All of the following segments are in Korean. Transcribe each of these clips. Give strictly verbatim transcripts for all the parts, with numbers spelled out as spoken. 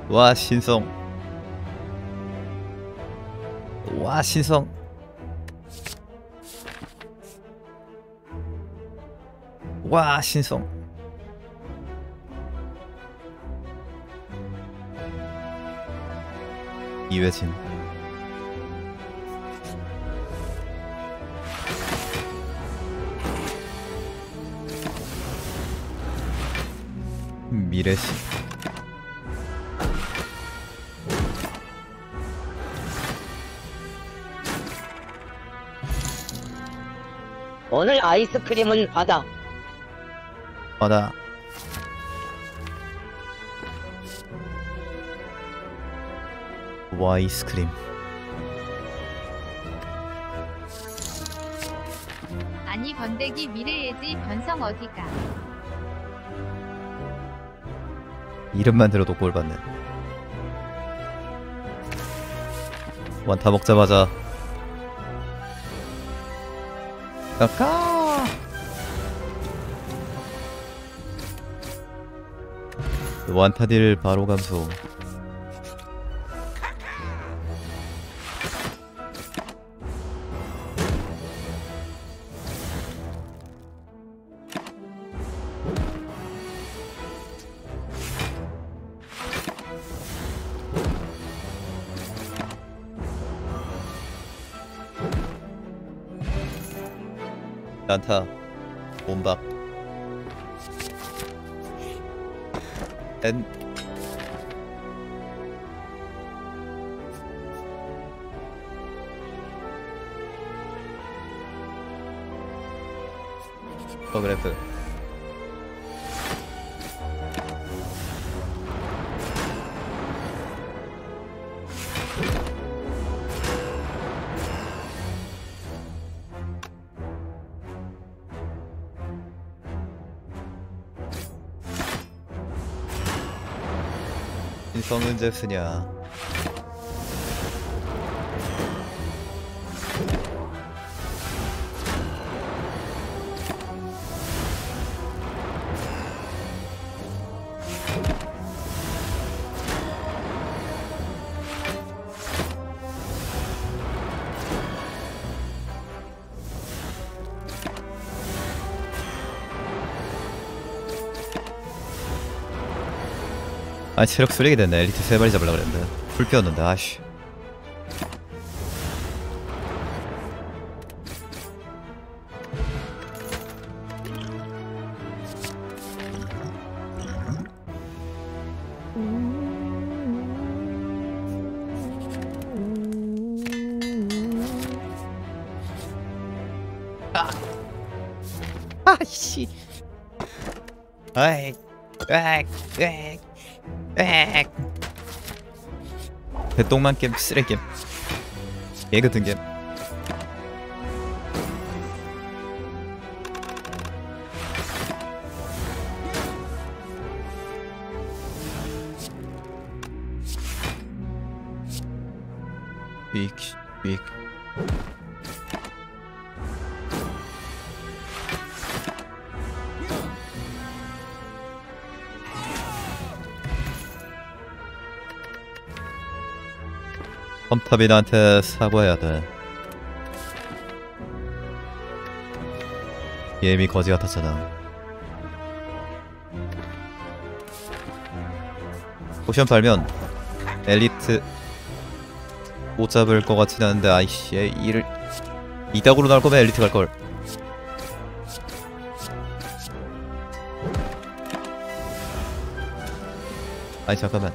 와 신성. 와 신성. 와 신성. 이회진. 미래시. 오늘 아이스크림은 바다. 바다. 와이스크림. 아니 번데기 미래예지 변성 어디가. 이름만 들어도 꼴받네. 완타 먹자마자 까까. 완타딜 바로 감소. 난타 몸박 엔 버그래프. 인성은 제스냐. 아 체력 쓰레기 됐네. 엘리트 세 마리 잡으려고 그랬는데 풀 피웠는데 아씨. 아 아씨. 아이 에이 에이 에이. 배똥만 게임 쓰레기 게임. 개 같은 게임. 빅 빅. 험탑이 나한테 사과해야 돼. 얘미 거지 같았잖아. 포션 팔면 엘리트 못 잡을 것 같진 않은데 아이씨 이를 이따구로 나올 거면 엘리트 갈걸. 아니 잠깐만.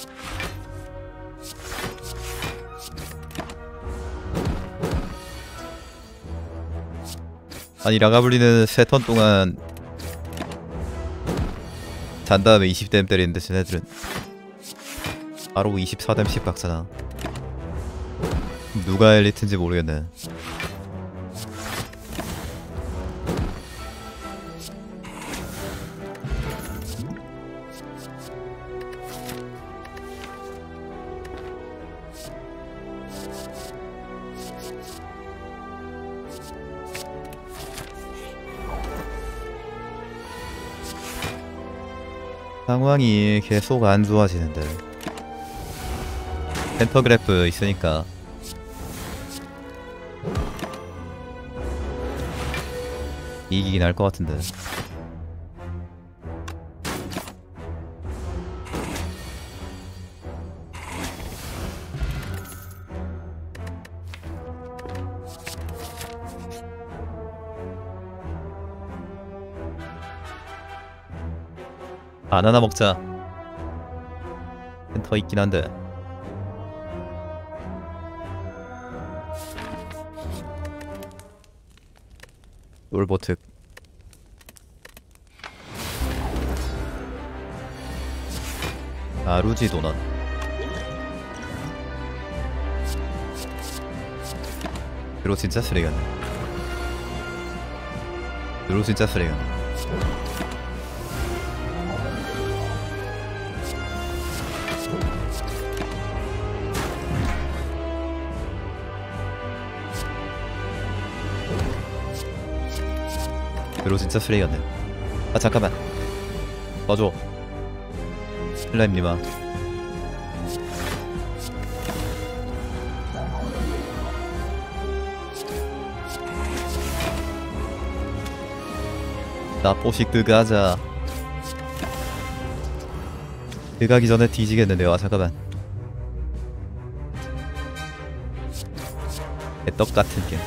아니 라가블리는 세 턴 동안 잔 다음에 이십 댐 때리는데 쟤네들은 바로 이십사 댐씩 박잖아. 누가 엘리트인지 모르겠네. 상황이 계속 안 좋아지는데. 펜터그래프 있으니까. 이기긴 할 것 같은데. 바나나 먹자. 펜터 있긴 한데. 롤보트. 아루지 도넛. 드로 진짜 쓰레기네. 드로 진짜 쓰레기네. 드로 진짜 쓰레기였네. 아 잠깐만. 봐줘. 슬라임님아. 나 뽀식 드가자. 드가기 전에 뒤지겠는데요. 아 잠깐만. 개떡같은 게.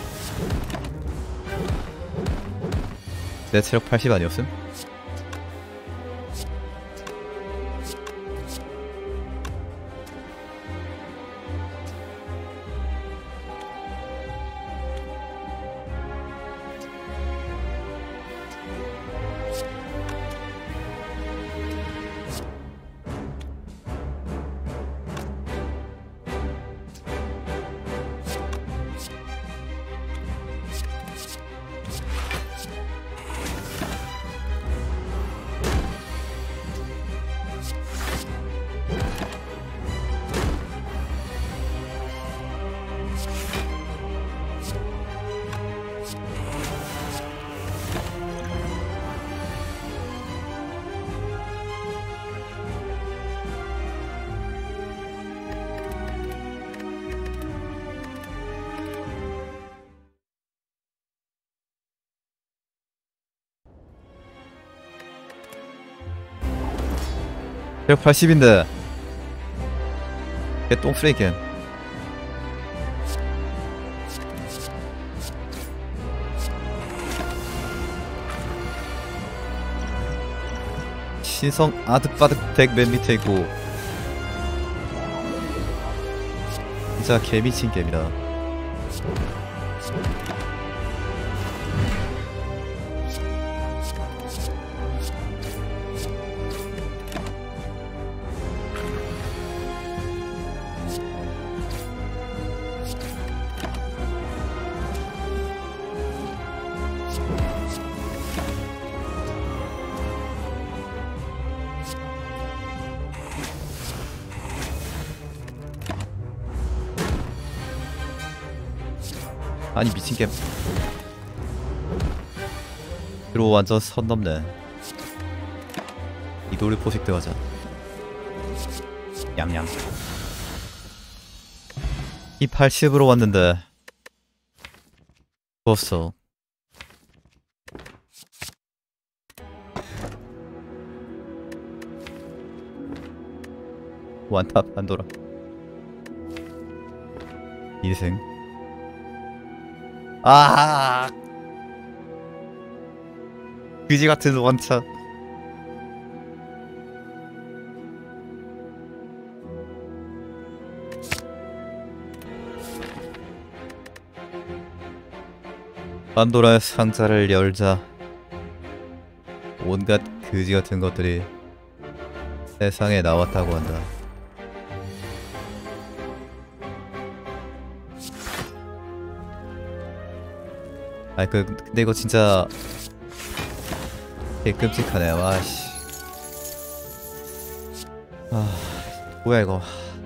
내 체력 팔십 아니었음? 체력 팔십인데 개똥 쓰레기겐. 신성 아득바득 덱 맨 밑에 있고 진짜 개미친 게임이다. 아니 미친 게임. 드로 완전 선 넘네. 이도리 포식 들어가자. 얌얌. 이 팔십으로 왔는데 죽었어. 완탑 안돌아. 이생. 아, 그지 같은 원샷. 판도라의 상자를 열자 온갖 그지 같은 것들이 세상에 나왔다고 한다. 아이 그 근데 이거 진짜 개 끔찍하네. 와씨. 아 뭐야 이거.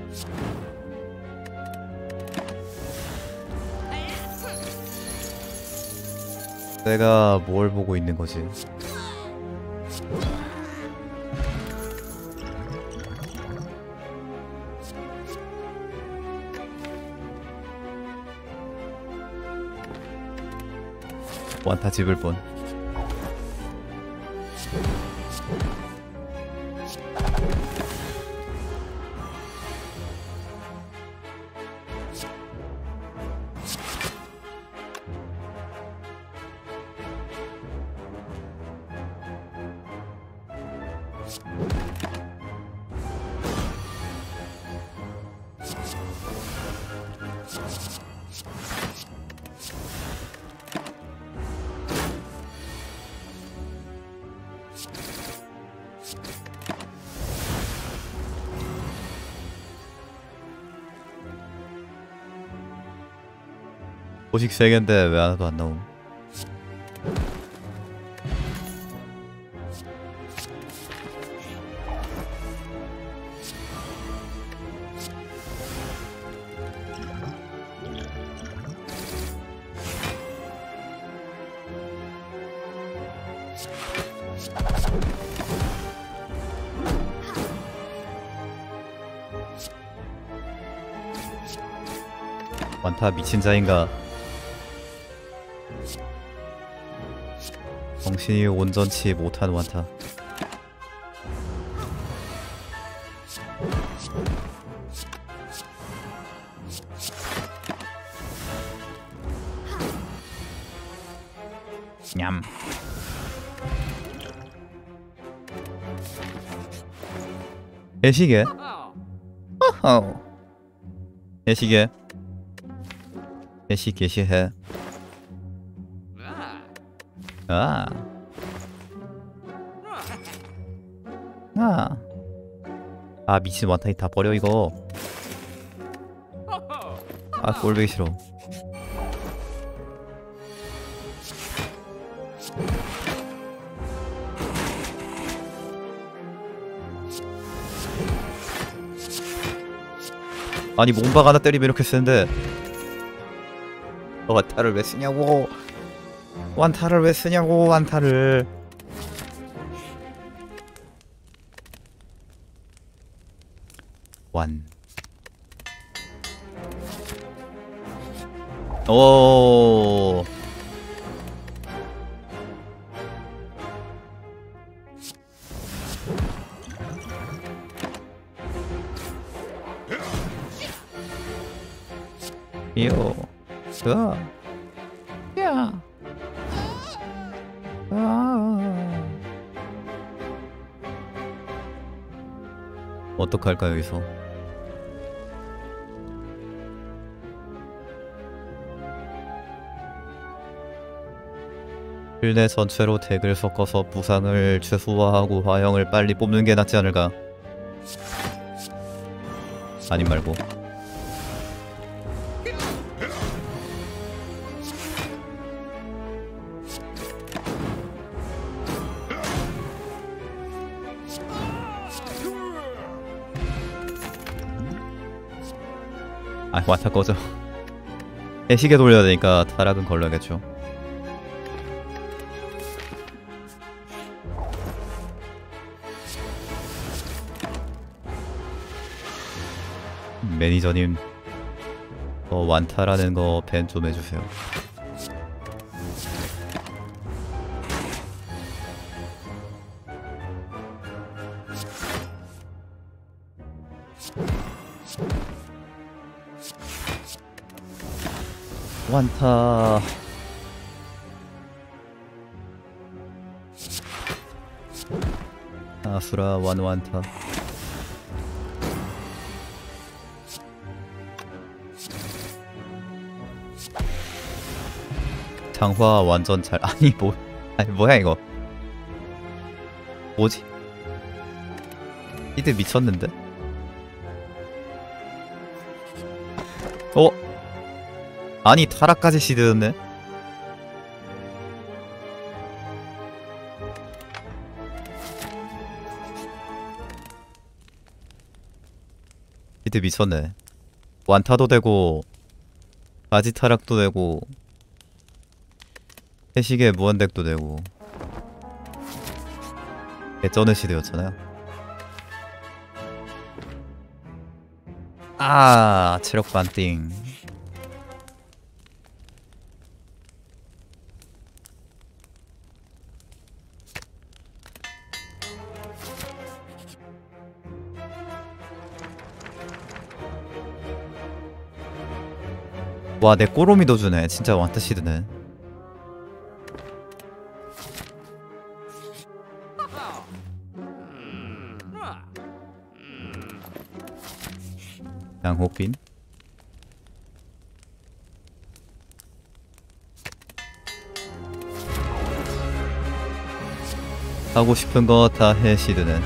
내가 뭘 보고 있는 거지? 완타 집을 뻔. 보식 세 개인데 왜 하나도 안 나옴? 완타 미친 자인가? 정신이 온전치 못한 완타. 냠. 애시계? 어허. 애시계. 애시 개시해. 아. 아. 아 미친 완타이 다 버려 이거. 아 꼴보기 싫어. 아니 몸박 하나 때리면 이렇게 쓰는데 너 완타를 왜 쓰냐고. 완타를 왜 쓰냐고. 완타를. 완. 오. 이요. 으아. 야. 아. 어떡할까 여기서? 필내 전체로 덱을 섞어서 부상을 최소화하고 화형을 빨리 뽑는 게 낫지 않을까? 아님 말고. 아 완타 꺼져. 애시계 돌려야 되니까 타락은 걸러야겠죠. 매니저님 어, 완타라는 거 밴 좀 해주세요. 완타. 아수라 완완타. 장화 완전 잘. 아니 뭐 아니 뭐야 이거. 뭐지? 이들 미쳤는데? 어? 아니 타락까지 시드였네? 이들 미쳤네. 완타도 되고 바지 타락도 되고 해시계 무한덱도 되고 개쩌는 시드였잖아요. 아 체력 반띵. 와, 내 꼬로미도 주네. 진짜 완타시드네. 양호빈. 하고 싶은 거 다 해, 시드는.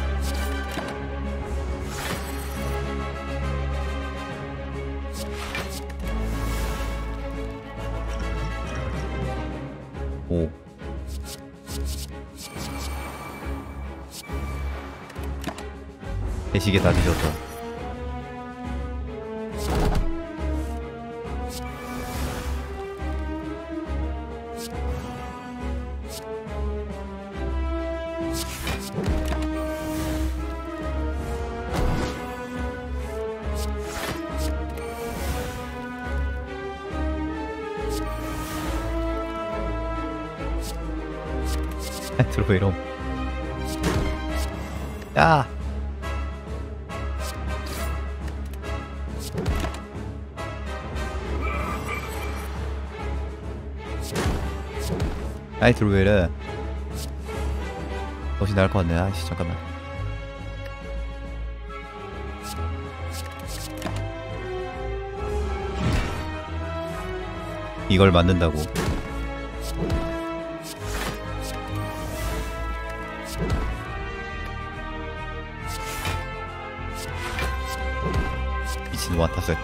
오. 대시계 다 뒤졌다. 들어봐 이놈. 야. 아이 들어 왜 이래. 옷이 나을 것 같네. 아이씨 잠깐만. 이걸 맞는다고. 미친 와타색.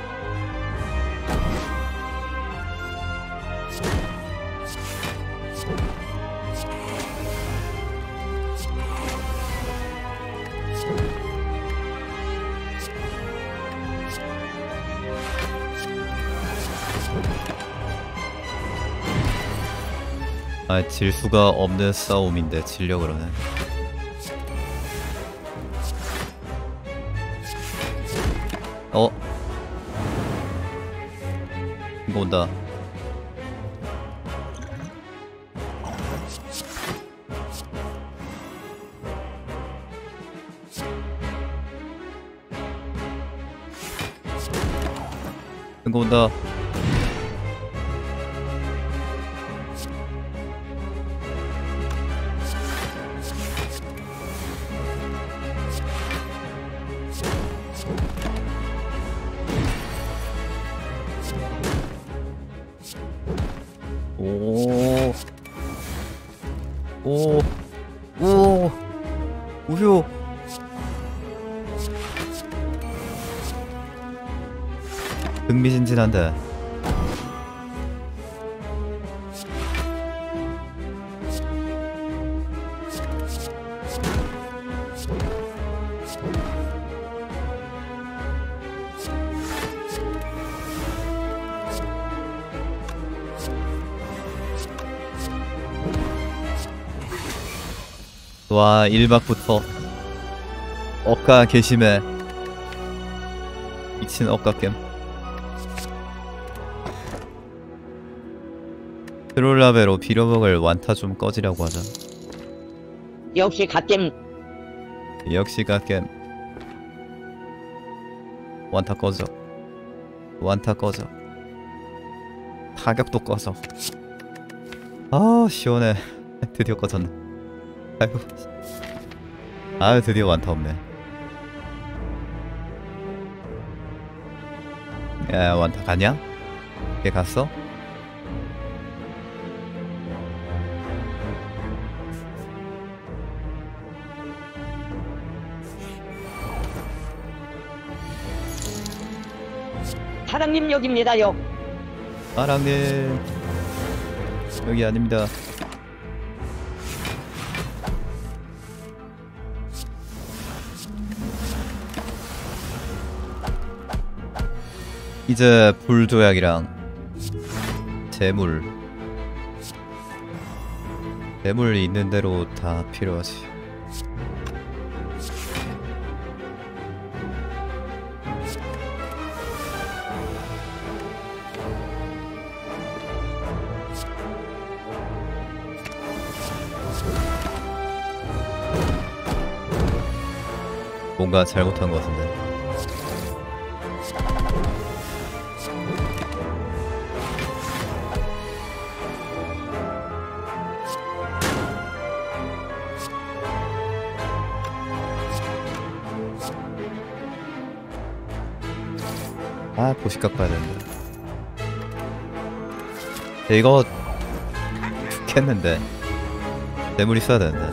아, 질 수가 없는 싸움인데 질려 그러네. 어? 이거 온다. 이거 온다. 오, 오, 오, 우효. 흥미진진한데. 와, 일 막부터 억가 개심해. 미친 억가겜. 트롤라베로 빌어먹을 완타 좀 꺼지라고 하자. 역시 갓겜. 역시 갓겜. 완타 꺼져. 완타 꺼져. 타격도 꺼져. 아 시원해. 드디어 꺼졌네. 아이고. 아유 드디어 완타 없네. 야 완타 가냐? 걔 갔어? 사장님 여기입니다요. 사랑님 여기 아닙니다. 이제 불조약이랑 재물 재물이 있는 대로 다 필요하지. 뭔가 잘못한 것 같은데. 아, 보식각 봐야 되는데. 야, 이거 죽겠는데. 뇌물 있어야 되는데.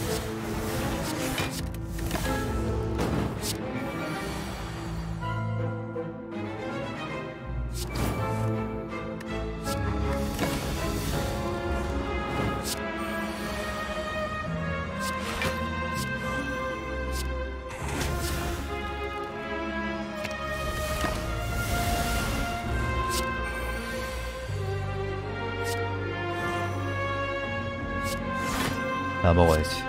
나 먹어야지.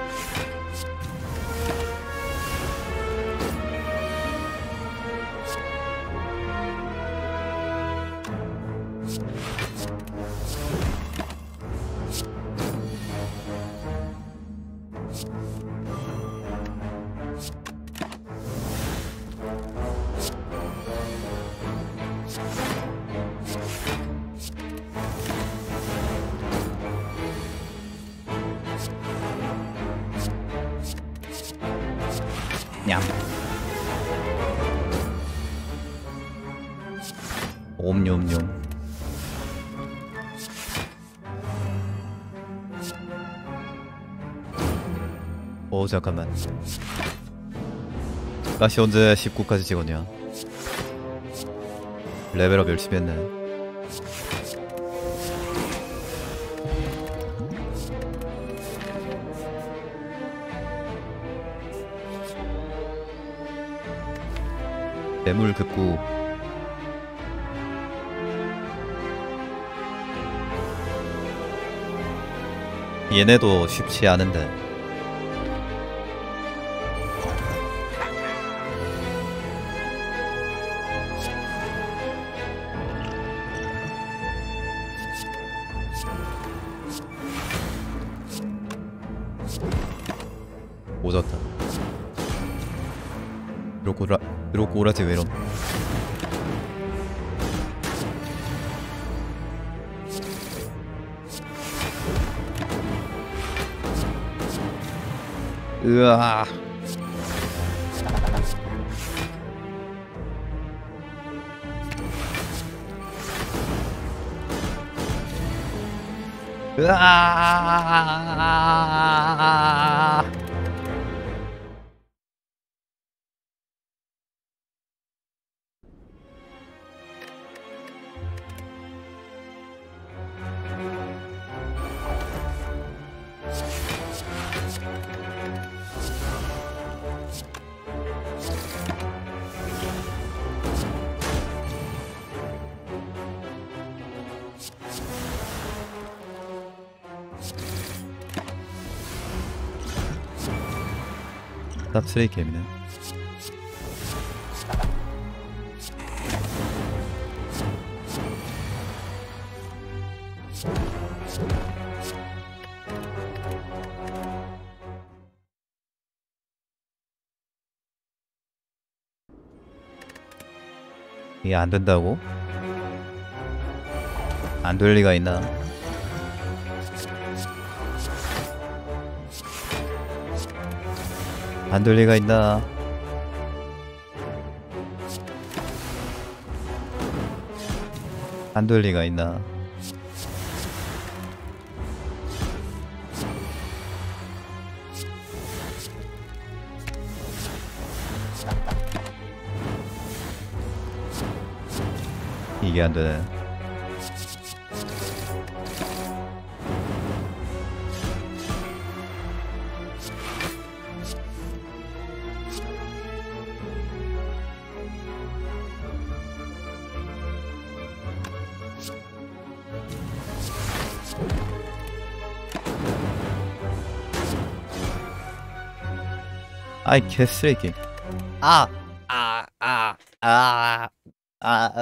냠. 옴뇸뇸. 오, 잠깐만. 가시 언제 십구까지 찍었냐? 레벨업 열심히 했네. 매물 급구. 얘네도 쉽지 않은데. 오졌다. 이러고 오라, 이러고 오라지 왜 이럼. 으아. 으아. 딱 쓰레기 게임이네. 이게 안 된다고? 안 될 리가 있나? 안 될 리가 있나? 안 될 리가 있나? 이게 안 되네. 아이 개쓰레기. 아, 아, 아, 아, 아.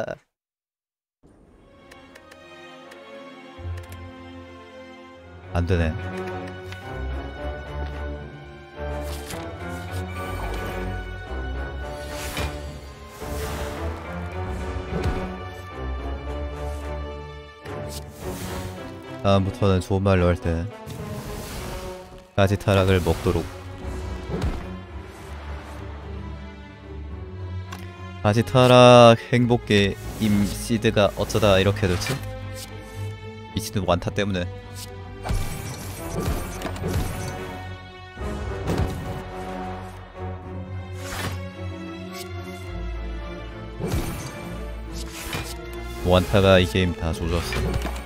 안 되네. 다음부터는 좋은 말로 할 때 가지 타락을 먹도록. 다시 타락 행복계 임 시드가 어쩌다 이렇게 됐지? 미치는 완타 때문에. 완타가 이 게임 다 조졌어.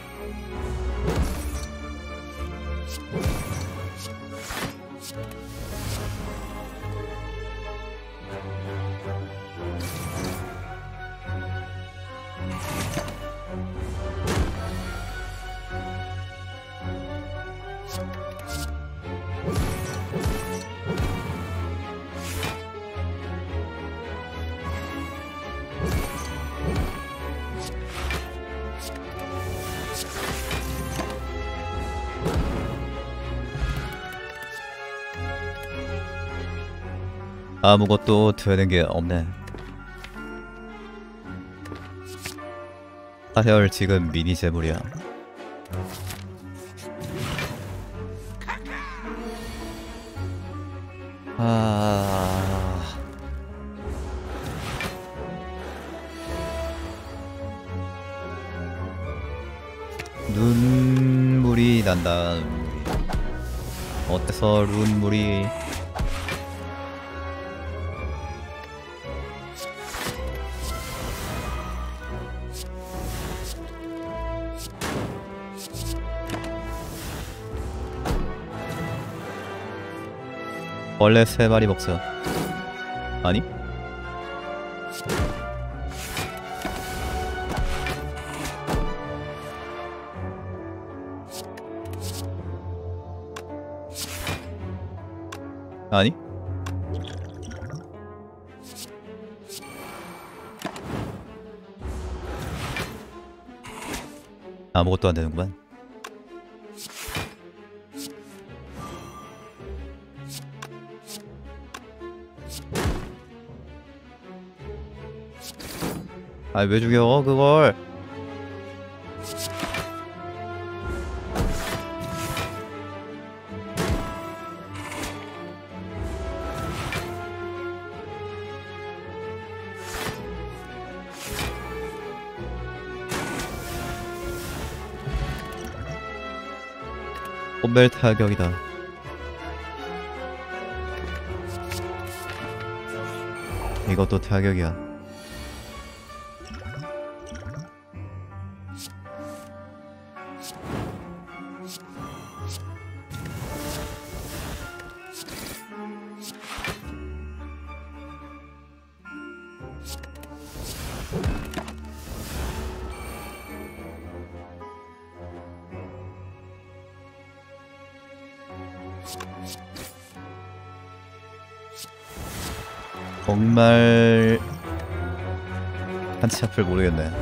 아무것도 되는 게 없네. 하혈 지금 미니 재물이야. 아... 눈물이 난다. 어때서 눈물이? 원래 세 마리 먹자. 아니? 아니? 아무것도 안 되는구만. 아, 왜 죽여 그걸? 홈벨 타격이다. 이것도 타격이야. 정말 한치 앞을 모르겠네.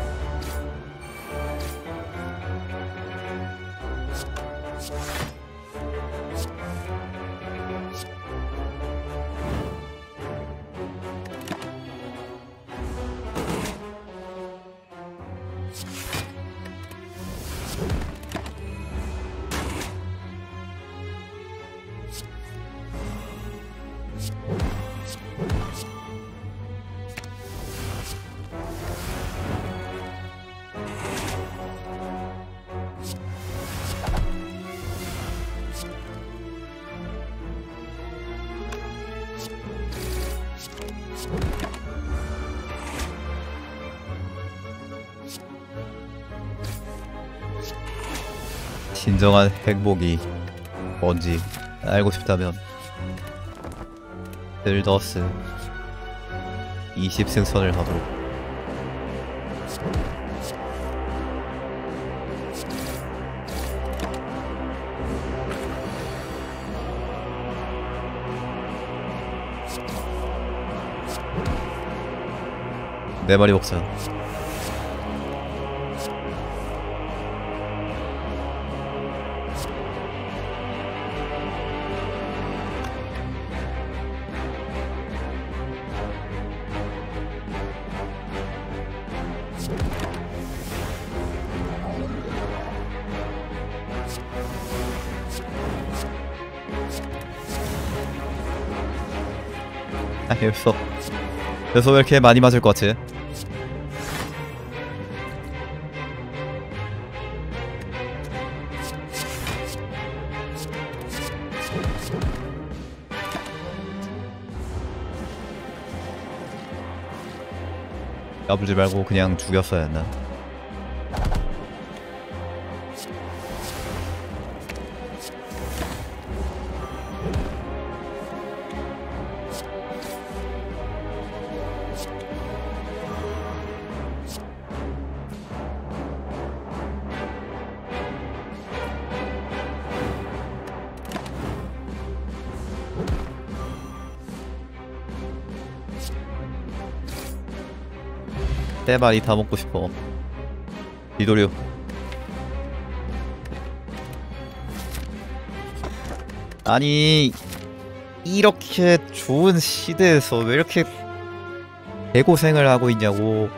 진정한 행복이 뭔지 알고 싶다면 딜더스 이십 승선을 하도록. 네 마리 먹자. 아, 없어. 그래서 왜 이렇게 많이 맞을 것 같지? 까불지 말고 그냥 죽였어야 했나? 떼발이 다 먹고 싶어. 디도류. 아니 이렇게 좋은 시대에서 왜 이렇게 개고생을 하고 있냐고.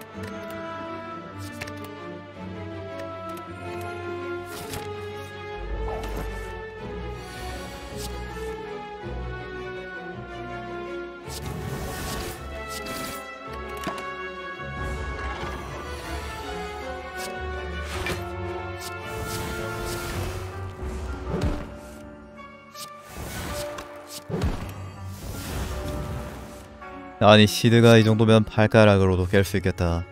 아니 시드가 이 정도면 발가락으로도 깰 수 있겠다.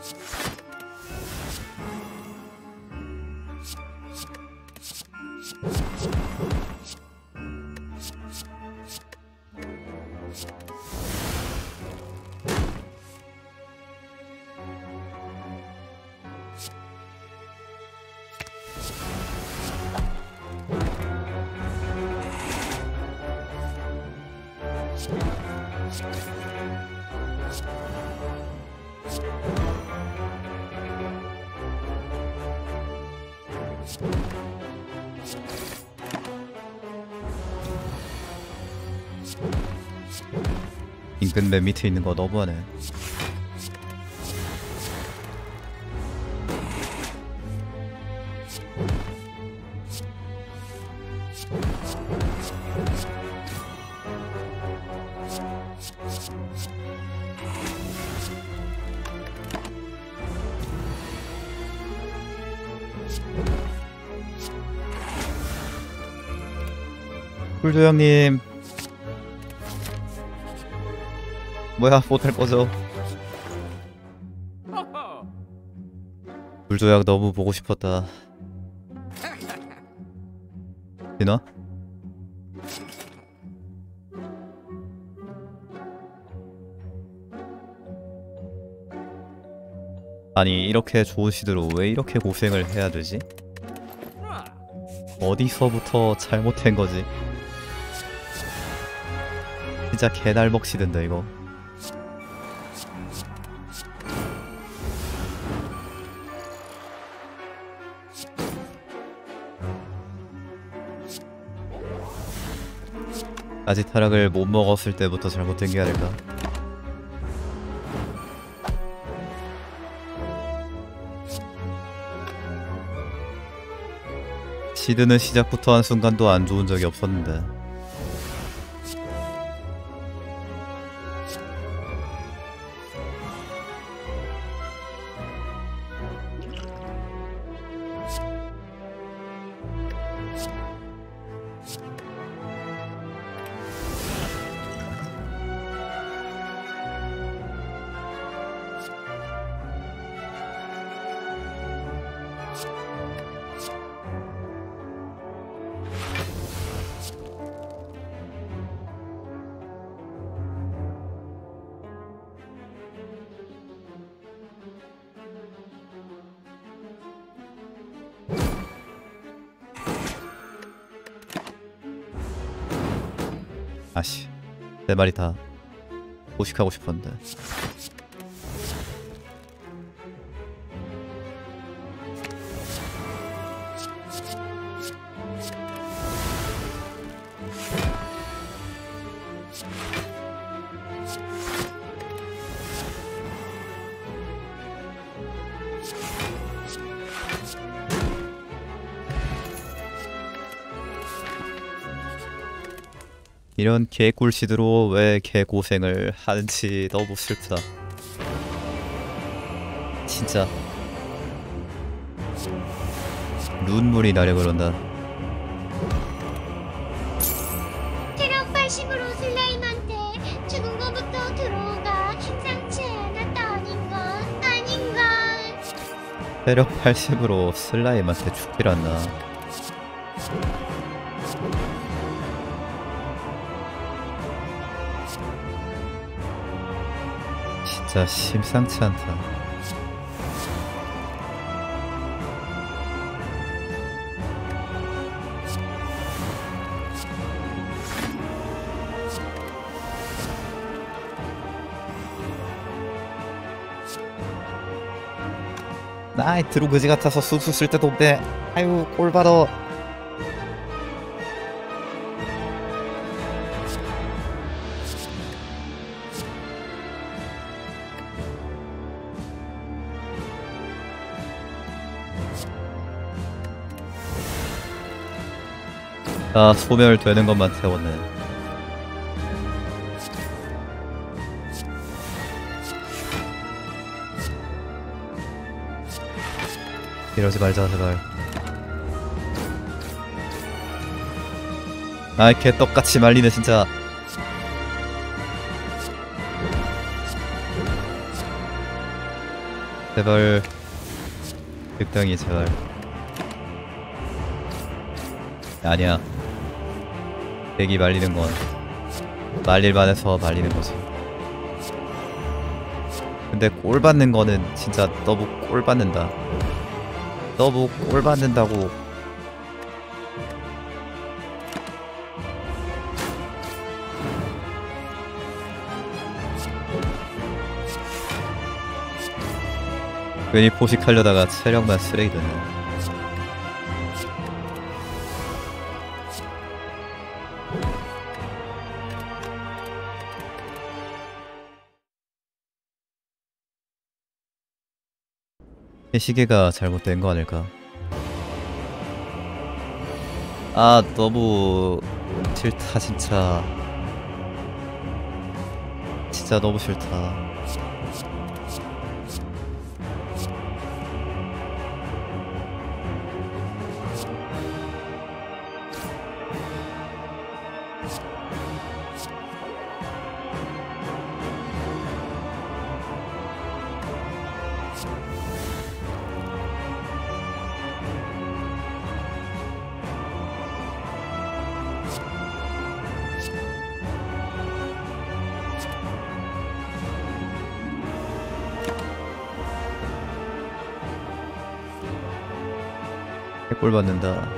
인근 맨 밑에 있는 거 너무하네. 꿀조 형님 뭐야 못할 거죠? 꿀조약 너무 보고 싶었다. 디나? 아니 이렇게 좋은 시드로 왜 이렇게 고생을 해야 되지? 어디서부터 잘못된 거지? 진짜 개날먹 시드인데 이거. 아직 타락을 못 먹었을 때부터 잘못된 게 아닐까. 시드는 시작부터 한순간도 안 좋은 적이 없었는데. 아씨 내 말이 다 포식하고 싶었는데. 이런 개꿀시드로 왜 개고생을 하는지 너무 슬프다. 진짜 눈물이 나려 그런다. 체력 팔십으로 슬라임한테 죽은 거부터 들어오가 심상치 않았다 아닌가 아닌가. 체력 팔십으로 슬라임한테 죽질 않나. 진짜 심상치 않다. 나이 드로 그지 같아서 수수 쓸 때도 없네. 아유 꼴받아. 아 소멸되는 것만 태웠네. 이러지 말자 제발. 아이 개떡같이 말리네 진짜. 제발 적당히 제발. 아니야. 대기 말리는 건 말릴만 해서 말리는 거지. 근데 꼴 받는 거는 진짜 너무 꼴 받는다. 너무 꼴 받는다고. 괜히 포식하려다가 체력만 쓰레기 됐네. 시계가 잘못된 거 아닐까? 아 너무 싫다 진짜. 진짜 너무 싫다. 꼴 받는다.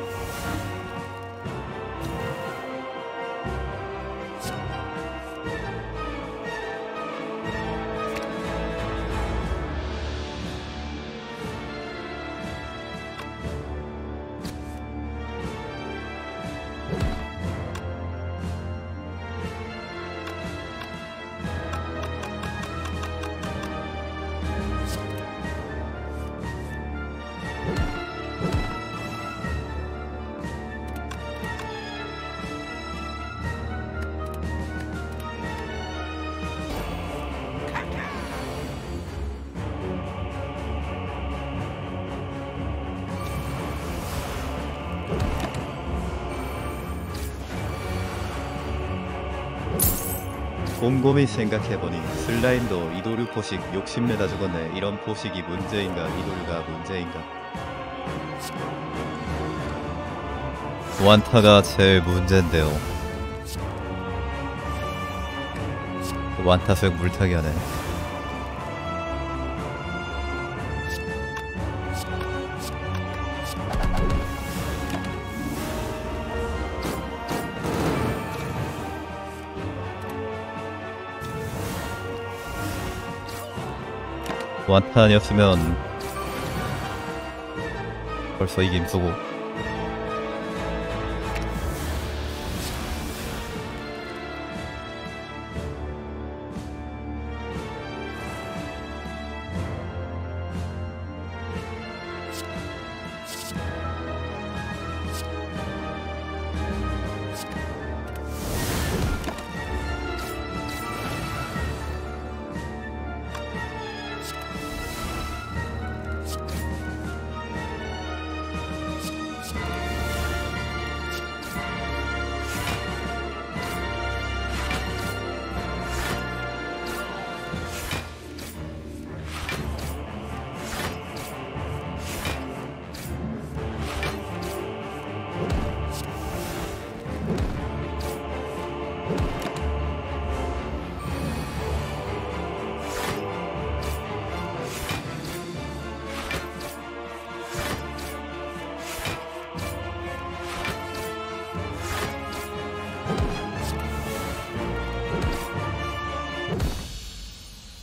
곰곰이 생각해보니 슬라임도 이도류 포식 욕심내다 죽었네. 이런 포식이 문제인가 이도류가 문제인가. 완타가 제일 문제인데요. 완타색 물타기 하네. 완타 아니었으면 벌써 이김 쓰고.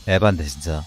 에반데 진짜.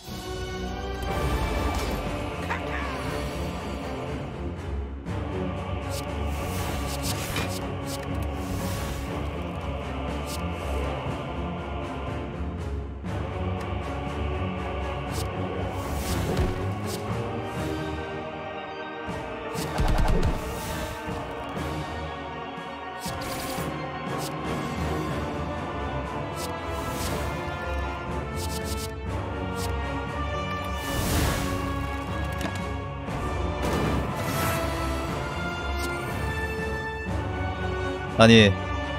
아니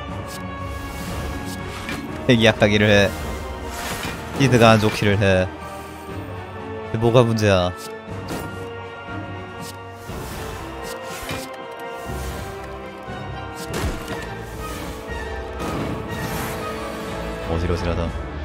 핵이 약하기를 해. 시드가 안 좋기를 해. 뭐가 문제야? 어지러지하다.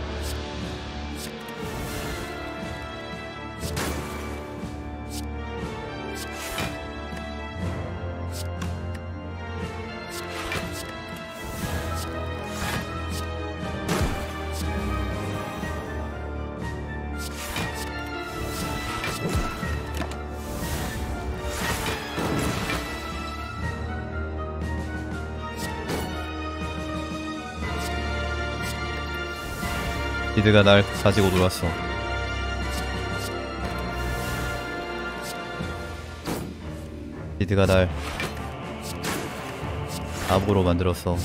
시드가 날 가지고 놀았어. 시드가 날 바보로 만들었어.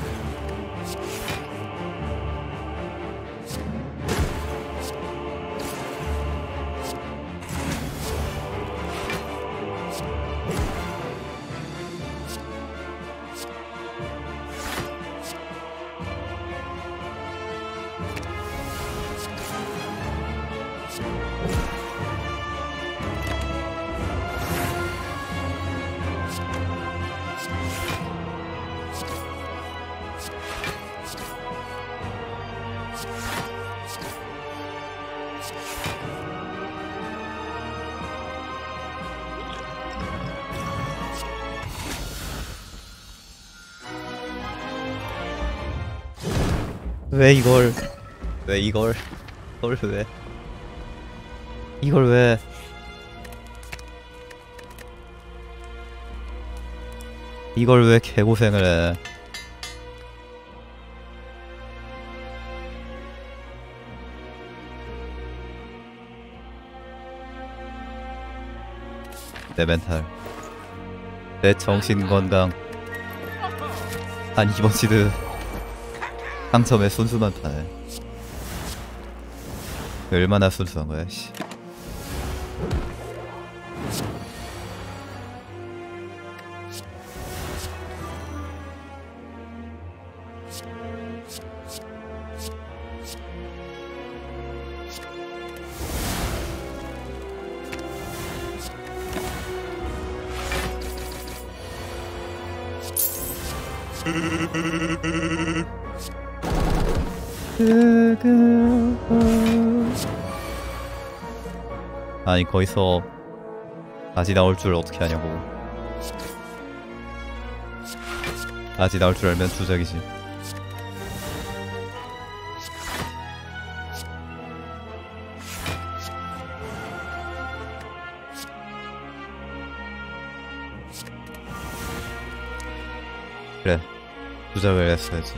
왜 이걸 왜 이걸 이걸 왜 이걸 왜 이걸 왜 개고생을 해. 내 멘탈, 내 정신건강. 아니 이번 시드 상점의 순수한 판에 얼마나 순수한 거야, 씨. 아니 거기서 아지 나올 줄 어떻게 아냐고. 아지 나올 줄 알면 주작이지. 그래, 주작을 했어야지.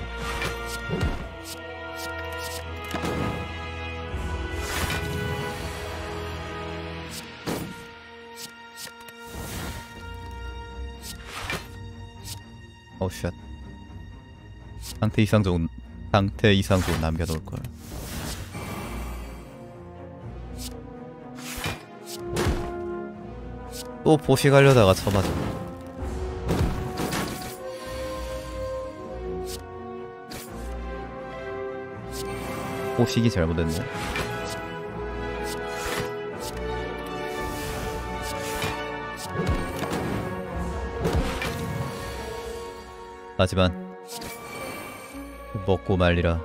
오 쉣. 상태 이상 좋은 상태 이상 좋은 남겨놓을 걸. 또 보식하려다가 쳐맞아. 보식이 잘못됐네. 하지만 먹고 말리라.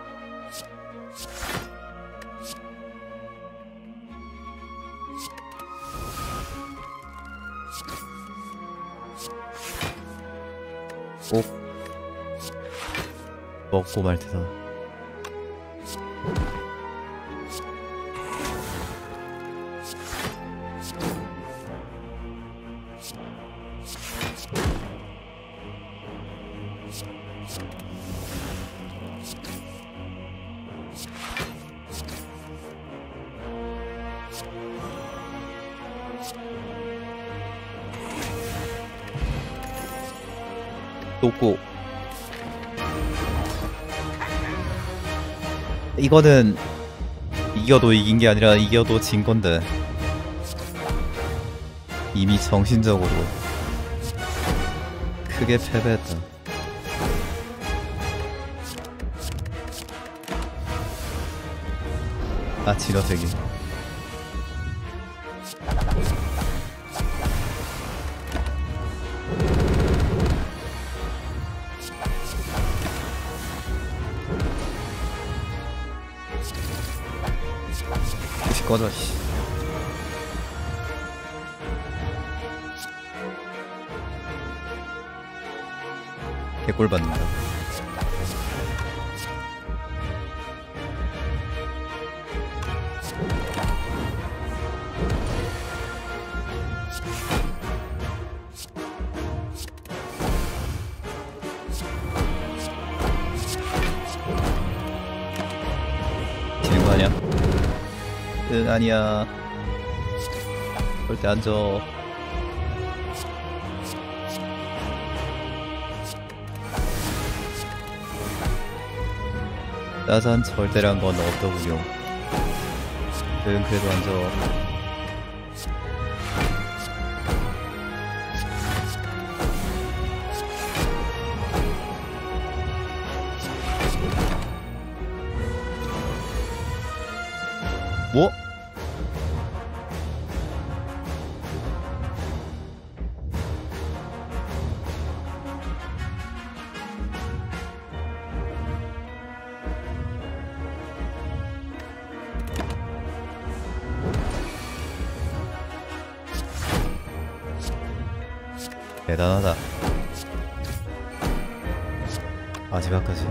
꼭 먹고 말 테다. 놓고 이거는 이겨도 이긴 게 아니라 이겨도 진 건데 이미 정신적으로 크게 패배했다. 아 진화세기 다시 꺼져 씨. 개꿀 받는다. 지는 거 아니야? 응 아니야. 절대 안 져. 짜잔 절대란 건 없더군요. 응 그래도 안 져. 뭐? 대단하다. 마지막까지.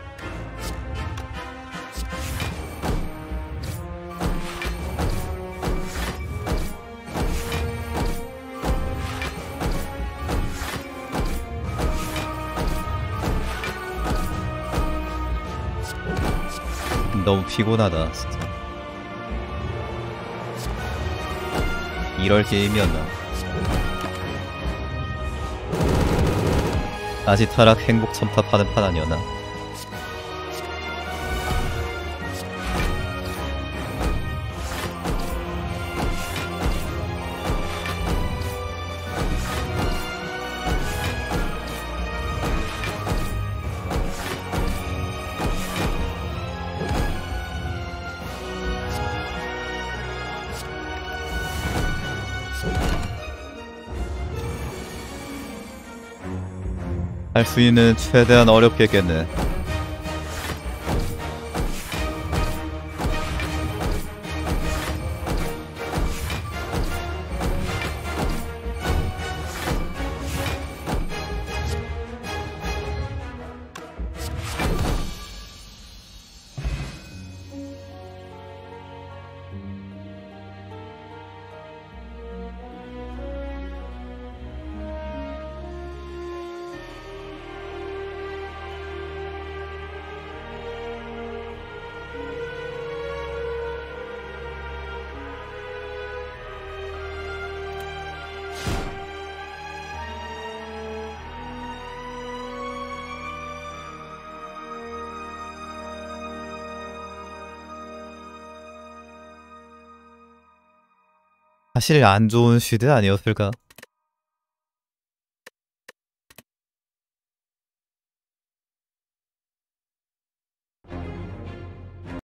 너무 피곤하다 진짜. 이럴 게임이었나. 아직 타락 행복 첨탑하는 판 아니었나. 할 수 있는 최대한 어렵게 했겠네. 사실 안 좋은 시대 아니었을까?